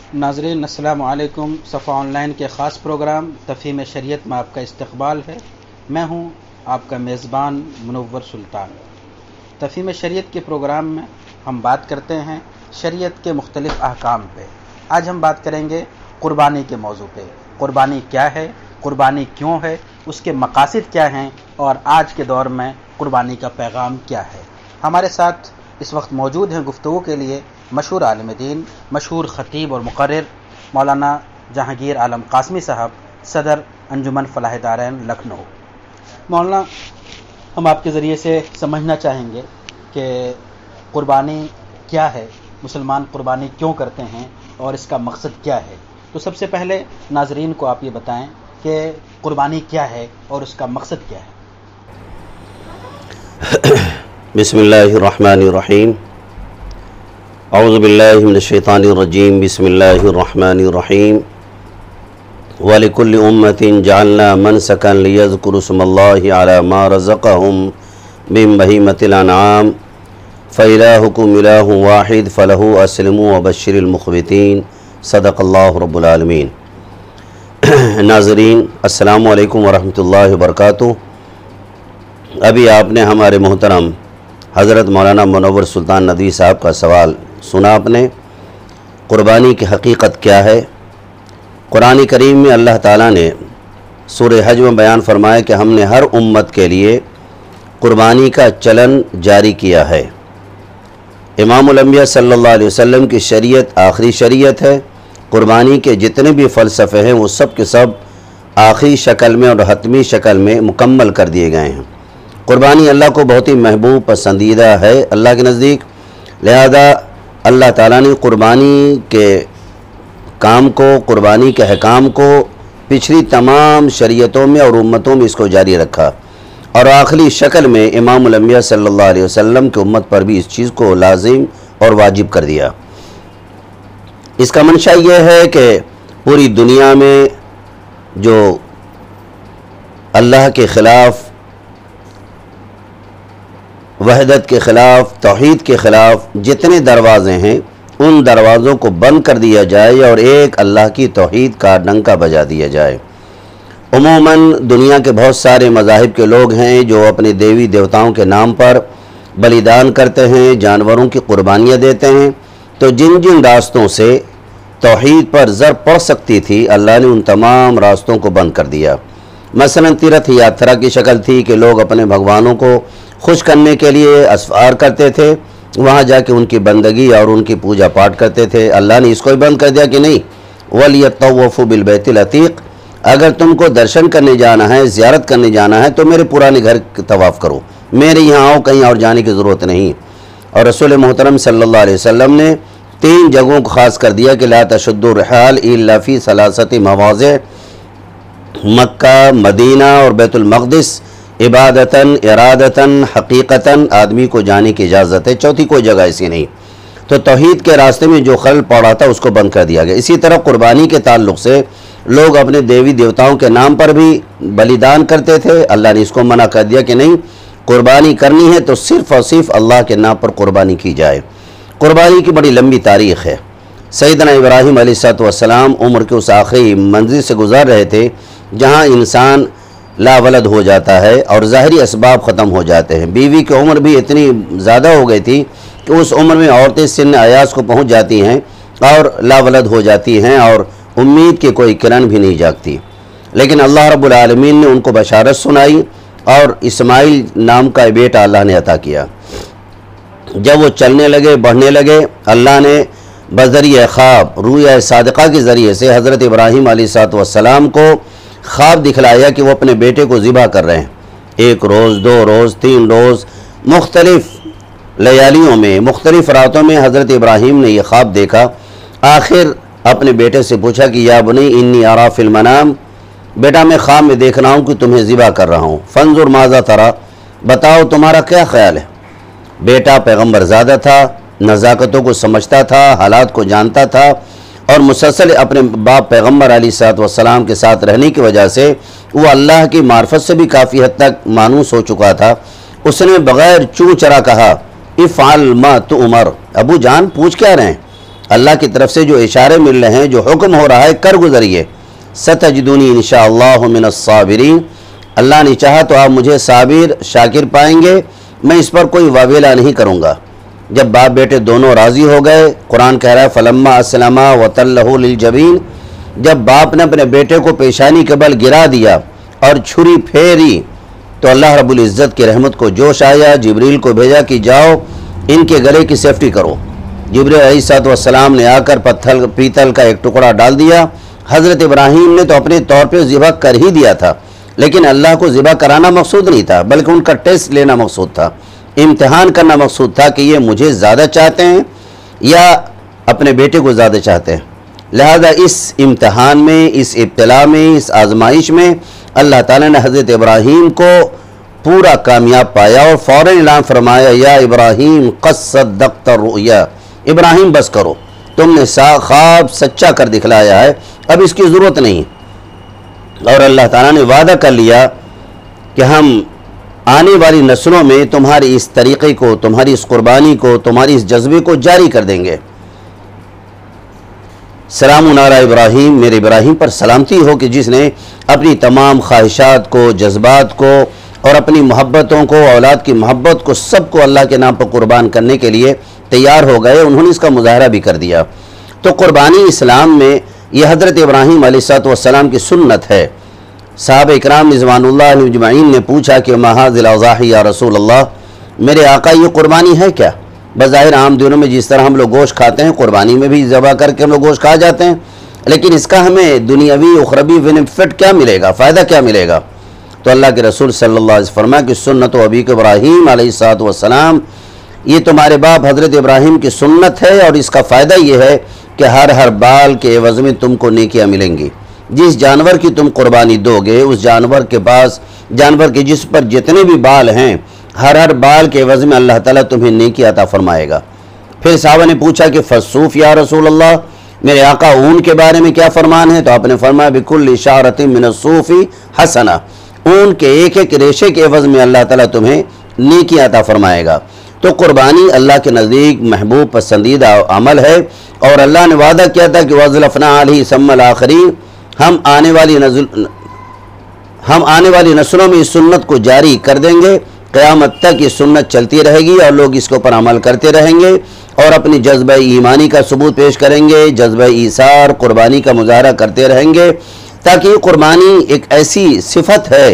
ناظرین السلام علیکم۔ صفا آن لائن کے خاص پروگرام تفہیم شریعت میں آپ کا استقبال ہے۔ میں ہوں آپ کا میزبان منور سلطان۔ تفہیم شریعت کے پروگرام میں ہم بات کرتے ہیں شریعت کے مختلف احکام پہ۔ آج ہم بات کریں گے قربانی کے موضوع پہ۔ قربانی کیا ہے، قربانی کیوں ہے، اس کے مقاصد کیا ہیں، اور آج کے دور میں قربانی کا پیغام کیا ہے۔ ہمارے ساتھ اس وقت موجود ہیں گفتگو کے لیے مشہور عالم دین، مشہور خطیب اور مقرر مولانا جہانگیر عالم قاسمی صاحب، صدر انجمن فلاح دارین لکھنؤ۔ مولانا، ہم آپ کے ذریعے سے سمجھنا چاہیں گے کہ قربانی کیا ہے، مسلمان قربانی کیوں کرتے ہیں اور اس کا مقصد کیا ہے۔ تو سب سے پہلے ناظرین کو آپ یہ بتائیں کہ قربانی کیا ہے اور اس کا مقصد کیا ہے۔ بسم اللہ الرحمن الرحیم، اعوذ باللہ من الشیطان الرجیم، بسم اللہ الرحمن الرحیم۔ وَلِكُلِّ أُمَّةٍ جَعَلْنَا مَنْسَكًا لِيَذْكُرُوا اسْمَ اللَّهِ عَلَى مَا رَزَقَهُم مِّن بَهِيمَةِ الْأَنْعَامِ فَإِلَٰهُكُمْ إِلَٰهٌ وَاحِدٌ فَلَهُ أَسْلِمُوا وَبَشِّرِ الْمُخْبِتِينَ صدق اللہ رب العالمین۔ ناظرین السلام علیکم ورحمۃ اللہ وبرکاتہ۔ ابھی آپ نے ہمارے محترم حضرت مولانا منور سلطان ندوی صاحب کا سوال سنا آپ نے، قربانی کی حقیقت کیا ہے۔ قرآن کریم میں اللہ تعالیٰ نے سورہ حج میں بیان فرمایا کہ ہم نے ہر امت کے لیے قربانی کا چلن جاری کیا ہے۔ امام الانبیاء صلی اللہ علیہ وسلم کی شریعت آخری شریعت ہے۔ قربانی کے جتنے بھی فلسفے ہیں وہ سب کے سب آخری شکل میں اور حتمی شکل میں مکمل کر دیے گئے ہیں۔ قربانی اللہ کو بہت ہی محبوب پسندیدہ ہے اللہ کے نزدیک، لہذا اللہ تعالیٰ نے قربانی کے کام کو، قربانی کے احکام کو پچھلی تمام شریعتوں میں اور امتوں میں اس کو جاری رکھا، اور آخری شکل میں امام الانبیاء صلی اللہ علیہ وسلم کی امت پر بھی اس چیز کو لازم اور واجب کر دیا۔ اس کا منشا یہ ہے کہ پوری دنیا میں جو اللہ کے خلاف، وحدت کے خلاف، توحید کے خلاف جتنے دروازے ہیں ان دروازوں کو بند کر دیا جائے اور ایک اللہ کی توحید کا ڈنکا بجا دیا جائے۔ عموماً دنیا کے بہت سارے مذاہب کے لوگ ہیں جو اپنے دیوی دیوتاؤں کے نام پر بلیدان کرتے ہیں، جانوروں کی قربانیاں دیتے ہیں، تو جن جن راستوں سے توحید پر زر پڑ سکتی تھی اللہ نے ان تمام راستوں کو بند کر دیا۔ مثلا تیرتھ یاترا کی شکل تھی کہ لوگ اپنے بھگوانوں کو خوش کرنے کے لیے اسفار کرتے تھے، وہاں جا کے ان کی بندگی اور ان کی پوجا پاٹ کرتے تھے۔ اللہ نے اس کو ہی بند کر دیا کہ نہیں، وَلْيَطَّوَّفُوا بِالْبَيْتِ الْعَتِيقِ، اگر تم کو درشن کرنے جانا ہے، زیارت کرنے جانا ہے تو میرے پرانے گھر طواف کرو، میرے یہاں آؤ، کہیں اور جانے کی ضرورت نہیں۔ اور رسول محترم صلی اللہ علیہ وسلم نے 3 جگہوں کو خاص کر دیا کہ لا تشدوا الرحال الا فی 3 مواضع، مکہ، مدینہ اور بیت المقدس، عبادتاً، ارادتاً، حقیقتاً آدمی کو جانے کی اجازت ہے، چوتھی کوئی جگہ ایسی نہیں۔ تو توحید کے راستے میں جو خلل پڑا تھا اس کو بند کر دیا گیا۔ اسی طرح قربانی کے تعلق سے لوگ اپنے دیوی دیوتاؤں کے نام پر بھی بلیدان کرتے تھے، اللہ نے اس کو منع کر دیا کہ نہیں، قربانی کرنی ہے تو صرف اور صرف اللہ کے نام پر قربانی کی جائے۔ قربانی کی بڑی لمبی تاریخ ہے۔ سیدنا ابراہیم علیہ السلام عمر کے اس آخری منزل سے گزر رہے تھے جہاں انسان لا ولد ہو جاتا ہے اور ظاہری اسباب ختم ہو جاتے ہیں۔ بیوی کی عمر بھی اتنی زیادہ ہو گئی تھی کہ اس عمر میں عورتیں سن ایاس کو پہنچ جاتی ہیں اور لا ولد ہو جاتی ہیں اور امید کی کوئی کرن بھی نہیں جاگتی، لیکن اللہ رب العالمین نے ان کو بشارت سنائی اور اسماعیل نام کا بیٹا اللہ نے عطا کیا۔ جب وہ چلنے لگے، بڑھنے لگے، اللہ نے بذریعہ خواب، رؤیا صادقہ کے ذریعے سے حضرت ابراہیم علیہ السلام کو خواب دکھلایا کہ وہ اپنے بیٹے کو ذبح کر رہے ہیں۔ 1 روز، 2 روز، 3 روز، مختلف لیالیوں میں، مختلف راتوں میں حضرت ابراہیم نے یہ خواب دیکھا۔ آخر اپنے بیٹے سے پوچھا کہ یا بنی انی ارا فی المنام، بیٹا میں خواب میں دیکھ رہا ہوں کہ تمہیں ذبح کر رہا ہوں، فانظر ماذا ترا، بتاؤ تمہارا کیا خیال ہے۔ بیٹا پیغمبر زادہ تھا، نزاکتوں کو سمجھتا تھا، حالات کو جانتا تھا، اور مسلسل اپنے باپ پیغمبر علیہ السلام کے ساتھ رہنے کی وجہ سے وہ اللہ کی معرفت سے بھی کافی حد تک مانوس ہو چکا تھا۔ اس نے بغیر چوں چرا کہا افعل ما تؤمر، ابو جان پوچھ کیا رہے ہیں، اللہ کی طرف سے جو اشارے مل رہے ہیں، جو حکم ہو رہا ہے، کر گزریے۔ ستجدونی انشاءاللہ من الصابرین، اللہ نے چاہا تو آپ مجھے صابر شاکر پائیں گے، میں اس پر کوئی واویلا نہیں کروں گا۔ جب باپ بیٹے دونوں راضی ہو گئے، قرآن کہہ رہا ہے فلما اسلما وتلہ للجبین، جب باپ نے اپنے بیٹے کو پیشانی کے بل گرا دیا اور چھری پھیری تو اللہ رب العزت کی رحمت کو جوش آیا، جبریل کو بھیجا کہ جاؤ ان کے گلے کی سیفٹی کرو۔ جبریل علیہ السلام نے آ کر پیتل کا ایک ٹکڑا ڈال دیا۔ حضرت ابراہیم نے تو اپنے طور پہ ذبح کر ہی دیا تھا، لیکن اللہ کو ذبح کرانا مقصود نہیں تھا، بلکہ ان کا ٹیسٹ لینا مقصود تھا، امتحان کرنا مقصود تھا کہ یہ مجھے زیادہ چاہتے ہیں یا اپنے بیٹے کو زیادہ چاہتے ہیں۔ لہذا اس امتحان میں، اس ابتلا میں، اس آزمائش میں اللہ تعالیٰ نے حضرت ابراہیم کو پورا کامیاب پایا اور فوراً اعلان فرمایا یا ابراہیم قد صدقت الرؤیا، ابراہیم بس کرو، تم نے خواب سچا کر دکھلایا ہے، اب اس کی ضرورت نہیں۔ اور اللہ تعالیٰ نے وعدہ کر لیا کہ ہم آنے والی نسلوں میں تمہاری اس طریقے کو، تمہاری اس قربانی کو، تمہاری اس جذبے کو جاری کر دیں گے۔ سلام علی ابراہیم، میرے ابراہیم پر سلامتی ہو کہ جس نے اپنی تمام خواہشات کو، جذبات کو اور اپنی محبتوں کو، اولاد کی محبت کو، سب کو اللہ کے نام پر قربان کرنے کے لیے تیار ہو گئے، انہوں نے اس کا مظاہرہ بھی کر دیا۔ تو قربانی اسلام میں یہ حضرت ابراہیم علیہ السلام کی سنت ہے۔ صحابہ اکرام رضوان اللہ علیہم اجمعین نے پوچھا کہ ما ھذی الاضاحی یا رسول اللہ، میرے آقا یہ قربانی ہے کیا؟ بظاہر عام دنوں میں جس طرح ہم لوگ گوشت کھاتے ہیں، قربانی میں بھی ذبح کر کے ہم لوگ گوشت کھا جاتے ہیں، لیکن اس کا ہمیں دنیاوی اخروی بینیفٹ کیا ملے گا، فائدہ کیا ملے گا؟ تو اللہ کے رسول صلی اللہ علیہ وسلم فرمایا کہ سنت و ابیک ابراہیم علیہ السلام، یہ تمہارے باپ حضرت ابراہیم کی سنت ہے، اور اس کا فائدہ یہ ہے کہ ہر بال کے عوض میں تم کو نیکیاں ملیں گی۔ جس جانور کی تم قربانی دو گے، اس جانور کے جس پر جتنے بھی بال ہیں، ہر بال کے عوض میں اللہ تعالیٰ تمہیں نیکی عطا فرمائے گا۔ پھر صحابہ نے پوچھا کہ فالصوف یا رسول اللہ، میرے آقا اون کے بارے میں کیا فرمان ہے؟ تو آپ نے فرمایا بکل اشارۃ من الصوف حسنہ، اون کے ایک ایک ریشے کے عوض میں اللہ تعالیٰ تمہیں نیکی عطا فرمائے گا۔ تو قربانی اللہ کے نزدیک محبوب پسندیدہ عمل ہے، اور اللہ نے وعدہ کیا تھا کہ وَأَزْلَفْنَا عَلَيْهِ ثَمَّ الْآخِرِينَ، ہم آنے والی نسلوں میں اس سنت کو جاری کر دیں گے، قیامت تک یہ سنت چلتی رہے گی اور لوگ اس کے اوپر عمل کرتے رہیں گے اور اپنی جذبہ ایمانی کا ثبوت پیش کریں گے، جذبہ ایثار قربانی کا مظاہرہ کرتے رہیں گے، تاکہ یہ قربانی ایک ایسی صفت ہے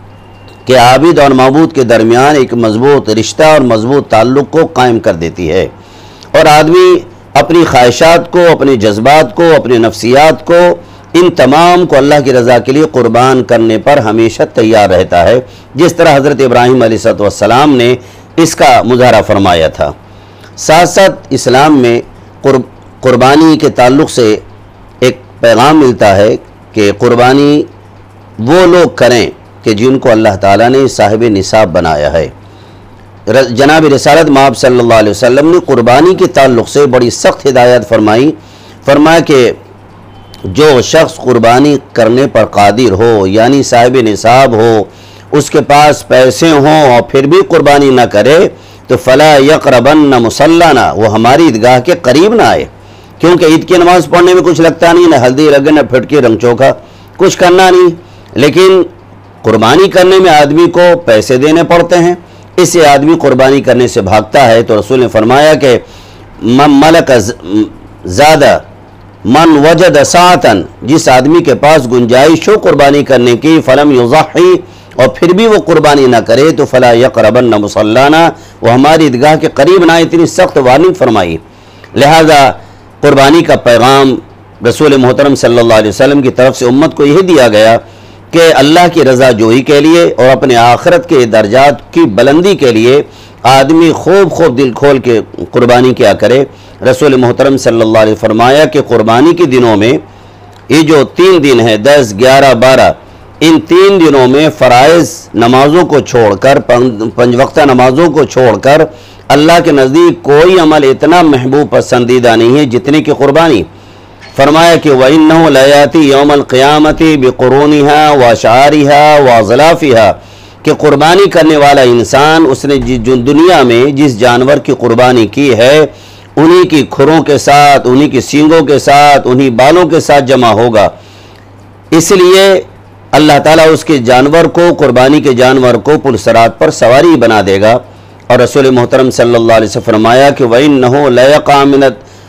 کہ عابد اور معبود کے درمیان ایک مضبوط رشتہ اور مضبوط تعلق کو قائم کر دیتی ہے، اور آدمی اپنی خواہشات کو، اپنے جذبات کو، اپنے نفسیات کو، ان تمام کو اللہ کی رضا کے لیے قربان کرنے پر ہمیشہ تیار رہتا ہے، جس طرح حضرت ابراہیم علیہ السلام نے اس کا مظاہرہ فرمایا تھا۔ ساتھ ساتھ اسلام میں قربانی کے تعلق سے ایک پیغام ملتا ہے کہ قربانی وہ لوگ کریں کہ جن کو اللہ تعالیٰ نے صاحب نصاب بنایا ہے۔ جناب رسالت مآب صلی اللہ علیہ وسلم نے قربانی کے تعلق سے بڑی سخت ہدایت فرمایا کہ جو شخص قربانی کرنے پر قادر ہو، یعنی صاحب نصاب ہو، اس کے پاس پیسے ہوں اور پھر بھی قربانی نہ کرے تو فلا یقربن مصلانا، وہ ہماری عیدگاہ کے قریب نہ آئے، کیونکہ عید کی نماز پڑھنے میں کچھ لگتا نہیں، نہ ہلدی لگے، نہ پھٹکی، رنگ چوکھا، کچھ کرنا نہیں، لیکن قربانی کرنے میں آدمی کو پیسے دینے پڑتے ہیں، اس سے آدمی قربانی کرنے سے بھاگتا ہے۔ تو رسول نے فرمایا کہ من ملک زادہ من وجد ساعتن، جس آدمی کے پاس گنجائش ہو قربانی کرنے کی، فلم یضحی، اور پھر بھی وہ قربانی نہ کرے تو فلا یقربن مصلانا، وہ ہماری عیدگاہ کے قریب نہ، اتنی سخت وارننگ فرمائی۔ لہذا قربانی کا پیغام رسول محترم صلی اللہ علیہ وسلم کی طرف سے امت کو یہ دیا گیا کہ اللہ کی رضا جوئی کے لیے اور اپنے آخرت کے درجات کی بلندی کے لیے آدمی خوب دل کھول کے قربانی کیا کرے۔ رسول محترم صلی اللہ علیہ وسلم فرمایا کہ قربانی کے دنوں میں یہ جو 3 دن ہے 10، 11، 12، ان 3 دنوں میں فرائض نمازوں کو چھوڑ کر، 5 وقتہ نمازوں کو چھوڑ کر اللہ کے نزدیک کوئی عمل اتنا محبوب پسندیدہ نہیں ہے جتنے کی قربانی۔ فرمایا کہ وَإِنَّهُ لَيَأْتِي يَوْمَ الْقِيَامَةِ بِقُرُونِهَا وَأَشْعَارِهَا وَأَظْلَافِهَا، کہ قربانی کرنے والا انسان، اس نے جو دنیا میں جس جانور کی قربانی کی ہے انہی کی کھروں کے ساتھ، انہی کی سینگوں کے ساتھ، انہی بالوں کے ساتھ جمع ہوگا۔ اس لیے اللہ تعالیٰ اس کے جانور کو، قربانی کے جانور کو پلسرات پر سواری بنا دے گا۔ اور رسول محترم صلی اللہ علیہ وسلم فرمایا کہ وَإِنَّهُ لَيَقَعُ مِنَ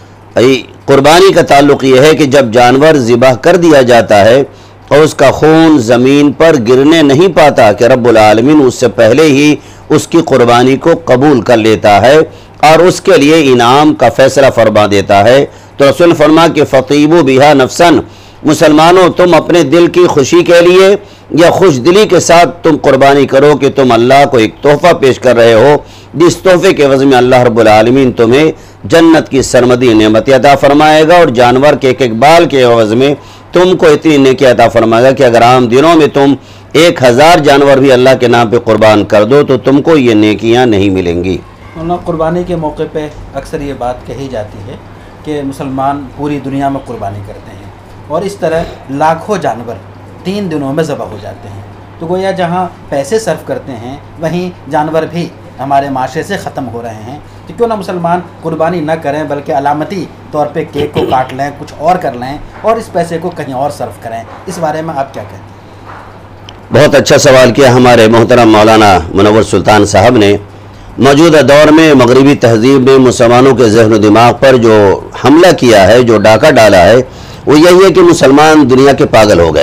قربانی کا تعلق یہ ہے کہ جب جانور ذبح کر دیا جاتا ہے اور اس کا خون زمین پر گرنے نہیں پاتا کہ رب العالمین اس سے پہلے ہی اس کی قربانی کو قبول کر لیتا ہے اور اس کے لیے انعام کا فیصلہ فرما دیتا ہے۔ تو رسول فرما کہ فَطِيبُوا بِهَا نَفْسًا، مسلمانوں تم اپنے دل کی خوشی کے لیے یا خوش دلی کے ساتھ تم قربانی کرو کہ تم اللہ کو ایک تحفہ پیش کر رہے ہو، جس تحفے کے عوض میں اللہ رب العالمین تمہیں جنت کی سرمدی نعمت عطا فرمائے گا، اور جانور کے ایک ایک بال کے عوض میں تم کو اتنی نیکی عطا فرمائے گا کہ اگر عام دنوں میں تم 1000 جانور بھی اللہ کے نام پہ قربان کر دو تو تم کو یہ نیکیاں نہیں ملیں گی۔ قربانی کے موقع پہ اکثر یہ بات کہی جاتی ہے کہ مسلمان پوری دنیا میں قربانی کرتے ہیں اور اس طرح لاکھوں جانور 3 دنوں میں ذبح ہو جاتے ہیں، تو گویا جہاں پیسے صرف کرتے ہیں وہیں جانور بھی ہمارے معاشرے سے ختم ہو رہے ہیں، تو کیوں نہ مسلمان قربانی نہ کریں بلکہ علامتی طور پہ کیک کو کاٹ لیں، کچھ اور کر لیں اور اس پیسے کو کہیں اور صرف کریں۔ اس بارے میں آپ کیا کہتے ہیں؟ بہت اچھا سوال کیا ہمارے محترم مولانا منور سلطان صاحب نے۔ موجودہ دور میں مغربی تہذیب نے مسلمانوں کے ذہن و دماغ پر جو حملہ کیا ہے، جو ڈاکہ ڈالا ہے، وہ یہی ہے کہ مسلمان دنیا کے پاگل ہو گئے۔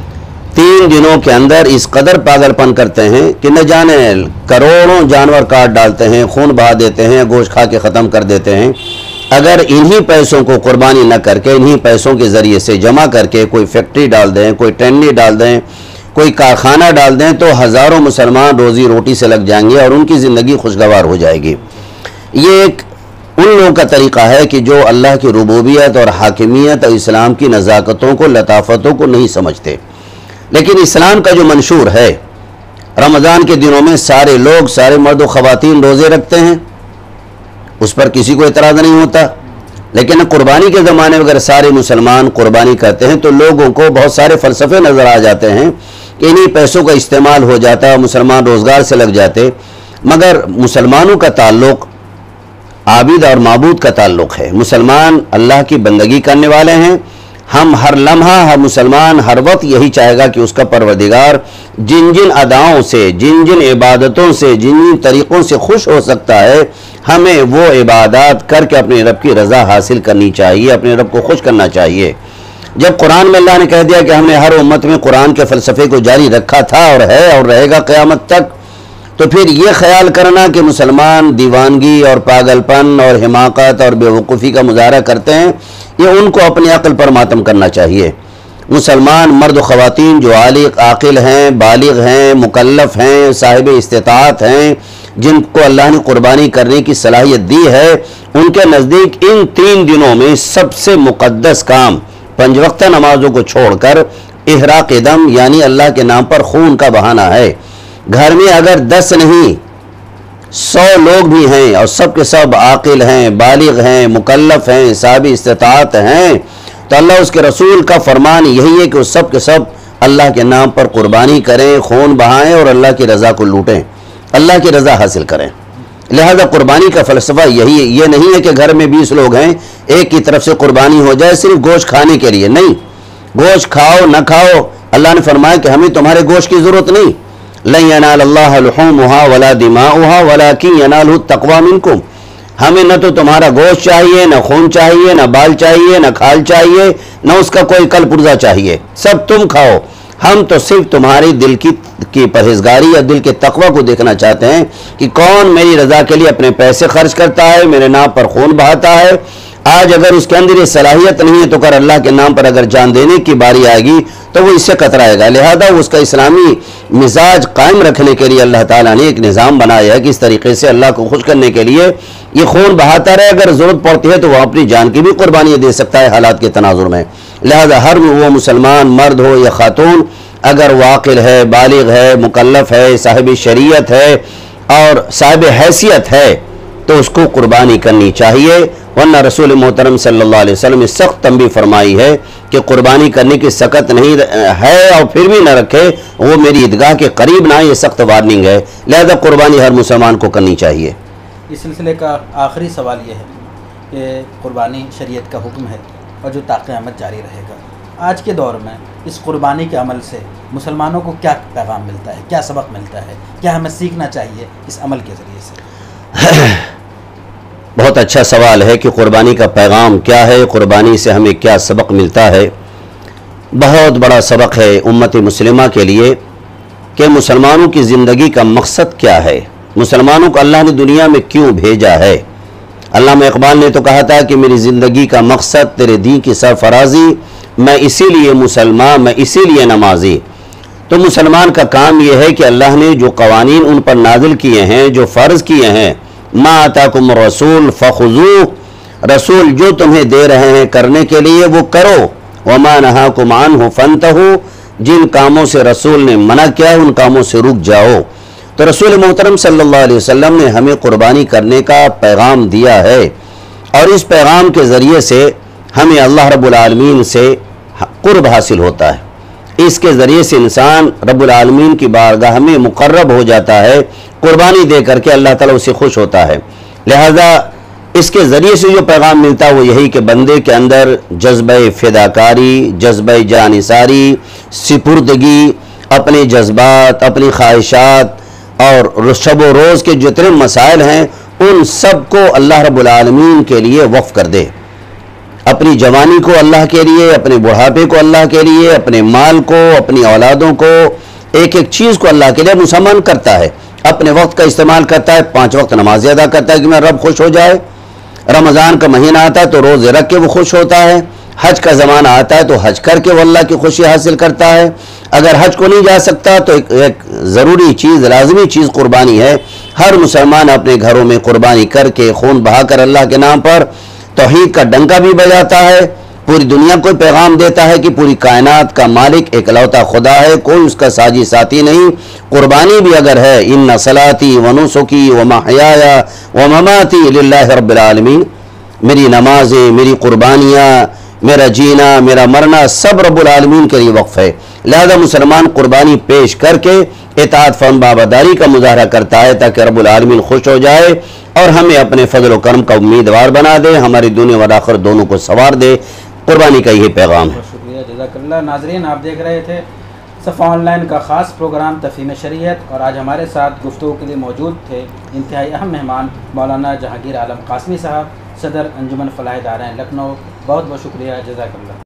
3 دنوں کے اندر اس قدر پاگل پن کرتے ہیں کہ نہ جانے کروڑوں جانور کاٹ ڈالتے ہیں، خون بہا دیتے ہیں، گوشت کھا کے ختم کر دیتے ہیں۔ اگر انہی پیسوں کو قربانی نہ کر کے انہی پیسوں کے ذریعے سے جمع کر کے کوئی فیکٹری ڈال دیں، کوئی ٹینڈی ڈال دیں، کوئی کارخانہ ڈال دیں تو ہزاروں مسلمان روزی روٹی سے لگ جائیں گے اور ان کی زندگی خوشگوار ہو جائے گی۔ یہ ایک ان لوگوں کا طریقہ ہے کہ جو اللہ کی ربوبیت اور حاکمیت اور اسلام کی نزاکتوں کو، لطافتوں کو نہیں سمجھتے۔ لیکن اسلام کا جو منشور ہے، رمضان کے دنوں میں سارے لوگ، سارے مرد و خواتین روزے رکھتے ہیں، اس پر کسی کو اعتراض نہیں ہوتا۔ لیکن قربانی کے زمانے میں اگر سارے مسلمان قربانی کرتے ہیں تو لوگوں کو بہت سارے فلسفے نظر آ جاتے ہیں کہ انہی پیسوں کا استعمال ہو جاتا ہے، مسلمان روزگار سے لگ جاتے۔ مگر مسلمانوں کا تعلق عابد اور معبود کا تعلق ہے۔ مسلمان اللہ کی بندگی کرنے والے ہیں۔ ہم ہر لمحہ، ہر مسلمان ہر وقت یہی چاہے گا کہ اس کا پروردگار جن جن اداؤں سے، جن جن عبادتوں سے، جن جن طریقوں سے خوش ہو سکتا ہے، ہمیں وہ عبادات کر کے اپنے رب کی رضا حاصل کرنی چاہیے، اپنے رب کو خوش کرنا چاہیے۔ جب قرآن میں اللہ نے کہہ دیا کہ ہم نے ہر امت میں قرآن کے فلسفے کو جاری رکھا تھا اور ہے اور رہے گا قیامت تک، تو پھر یہ خیال کرنا کہ مسلمان دیوانگی اور پاگل پن اور حماقت اور بے وقوفی کا مظاہرہ کرتے ہیں، یہ ان کو اپنی عقل پر ماتم کرنا چاہیے۔ مسلمان مرد و خواتین جو عاقل ہیں، بالغ ہیں، مکلف ہیں، صاحب استطاعت ہیں، جن کو اللہ نے قربانی کرنے کی صلاحیت دی ہے، ان کے نزدیک ان 3 دنوں میں سب سے مقدس کام 5 وقتہ نمازوں کو چھوڑ کر احراق دم یعنی اللہ کے نام پر خون کا بہانا ہے۔ گھر میں اگر 10 نہیں 100 لوگ بھی ہیں اور سب کے سب عاقل ہیں، بالغ ہیں، مکلف ہیں، صاحب استطاعت ہیں، تو اللہ اس کے رسول کا فرمان یہی ہے کہ وہ سب کے سب اللہ کے نام پر قربانی کریں، خون بہائیں اور اللہ کی رضا کو لوٹیں، اللہ کی رضا حاصل کریں۔ لہذا قربانی کا فلسفہ یہی ہے، یہ نہیں ہے کہ گھر میں 20 لوگ ہیں، ایک کی طرف سے قربانی ہو جائے صرف گوشت کھانے کے لیے، نہیں۔ گوشت کھاؤ نہ کھاؤ، اللہ نے فرمایا کہ ہمیں تمہارے گوشت کی ضرورت نہیں۔ لن ینال اللہ لحومها ولا دماؤها ولکن ینالہ التقوی منکم، ہمیں نہ تو تمہارا گوشت چاہیے، نہ خون چاہیے، نہ بال چاہیے، نہ کھال چاہیے، نہ اس کا کوئی کل پرزا چاہیے، سب تم کھاؤ۔ ہم تو صرف تمہاری دل کی پرہیزگاری یا دل کے تقوی کو دیکھنا چاہتے ہیں کہ کون میری رضا کے لیے اپنے پیسے خرچ کرتا ہے، میرے نام پر خون بہاتا ہے۔ آج اگر اس کے اندر یہ صلاحیت نہیں ہے تو کر اللہ کے نام پر اگر جان دینے کی باری آئے گی تو وہ اس سے کترائے گا۔ لہذا اس کا اسلامی مزاج قائم رکھنے کے لیے اللہ تعالیٰ نے ایک نظام بنایا ہے کہ اس طریقے سے اللہ کو خوش کرنے کے لیے یہ خون بہاتا رہے، اگر ضرورت پڑتی ہے تو وہ اپنی جان کی بھی قربانی دے سکتا ہے حالات کے تناظر میں۔ لہذا ہر وہ مسلمان مرد ہو یا خاتون اگر واقل ہے، بالغ ہے، مکلف ہے، صاحب شریعت ہے اور صاحب حیثیت ہے تو اس کو قربانی کرنی چاہیے، ورنہ رسول محترم صلی اللہ علیہ وسلم نے سخت تنبیہ فرمائی ہے کہ قربانی کرنے کی سکت نہیں ہے اور پھر بھی نہ رکھے وہ میری عیدگاہ کے قریب نہ، یہ سخت وارننگ ہے۔ لہذا قربانی ہر مسلمان کو کرنی چاہیے۔ اس سلسلے کا آخری سوال یہ ہے کہ قربانی شریعت کا حکم ہے اور جو تا قیامت جاری رہے گا۔ آج کے دور میں اس قربانی کے عمل سے مسلمانوں کو کیا پیغام ملتا ہے، کیا سبق ملتا ہے، کیا ہمیں سیکھنا چاہیے اس عمل کے ذریعے سے؟ بہت اچھا سوال ہے کہ قربانی کا پیغام کیا ہے، قربانی سے ہمیں کیا سبق ملتا ہے۔ بہت بڑا سبق ہے امت مسلمہ کے لیے کہ مسلمانوں کی زندگی کا مقصد کیا ہے، مسلمانوں کو اللہ نے دنیا میں کیوں بھیجا ہے۔ علامہ اقبال نے تو کہا تھا کہ میری زندگی کا مقصد تیرے دین کی سرفرازی، میں اسی لیے مسلمان، میں اسی لیے نمازی۔ تو مسلمان کا کام یہ ہے کہ اللہ نے جو قوانین ان پر نازل کیے ہیں، جو فرض کیے ہیں، ما آتاکم الرسول فخذوہ، رسول جو تمہیں دے رہے ہیں کرنے کے لیے وہ کرو، وما نہاکم عنہ فانتہوا، جن کاموں سے رسول نے منع کیا ہے ان کاموں سے رک جاؤ۔ تو رسول محترم صلی اللہ علیہ وسلم نے ہمیں قربانی کرنے کا پیغام دیا ہے، اور اس پیغام کے ذریعے سے ہمیں اللہ رب العالمین سے قرب حاصل ہوتا ہے۔ اس کے ذریعے سے انسان رب العالمین کی بارگاہ میں مقرب ہو جاتا ہے، قربانی دے کر کے اللہ تعالیٰ اسے خوش ہوتا ہے۔ لہذا اس کے ذریعے سے جو پیغام ملتا ہے وہ یہی کہ بندے کے اندر جذبہ فداکاری، جذبہ جانثاری، سپردگی، اپنے جذبات، اپنی خواہشات اور شب و روز کے جتنے مسائل ہیں ان سب کو اللہ رب العالمین کے لیے وقف کر دے۔ اپنی جوانی کو اللہ کے لیے، اپنے بڑھاپے کو اللہ کے لیے، اپنے مال کو، اپنی اولادوں کو، ایک ایک چیز کو اللہ کے لیے مسلمان کرتا ہے، اپنے وقت کا استعمال کرتا ہے، 5 وقت نماز ادا کرتا ہے کہ میں رب خوش ہو جائے۔ رمضان کا مہینہ آتا ہے تو روزے رکھ کے وہ خوش ہوتا ہے، حج کا زمانہ آتا ہے تو حج کر کے وہ اللہ کی خوشی حاصل کرتا ہے۔ اگر حج کو نہیں جا سکتا تو ایک ضروری چیز، لازمی چیز قربانی ہے۔ ہر مسلمان اپنے گھروں میں قربانی کر کے خون بہا کر اللہ کے نام پر توحید کا ڈنکا بھی بجاتا ہے، پوری دنیا کو پیغام دیتا ہے کہ پوری کائنات کا مالک اکلوتا خدا ہے، کوئی اس کا ساجی ساتھی نہیں۔ قربانی بھی اگر ہے، ان صلاتی و نسکی و محیایا و مماتی للہ رب العالمین، میری نمازیں، میری قربانیاں، میرا جینا، میرا مرنا سب رب العالمین کے لیے وقف ہے۔ لہذا مسلمان قربانی پیش کر کے اطاعت فرمان برداری کا مظاہرہ کرتا ہے تاکہ رب العالمین خوش ہو جائے اور ہمیں اپنے فضل و کرم کا امیدوار بنا دے، ہماری دنیا و آخرت دونوں کو سنوار دے۔ قربانی کا یہی پیغام ہے۔ شکریہ، جزاک اللہ۔ ناظرین، آپ دیکھ رہے تھے صفا آن لائن کا خاص پروگرام تفہیم شریعت، اور آج ہمارے ساتھ گفتگو کے لیے موجود تھے انتہائی اہم مہمان مولانا جہانگیر عالم قاسمی صاحب، صدر انجمن فلاح دارین لکھنؤ۔ بہت بہت شکریہ، جزاک اللہ۔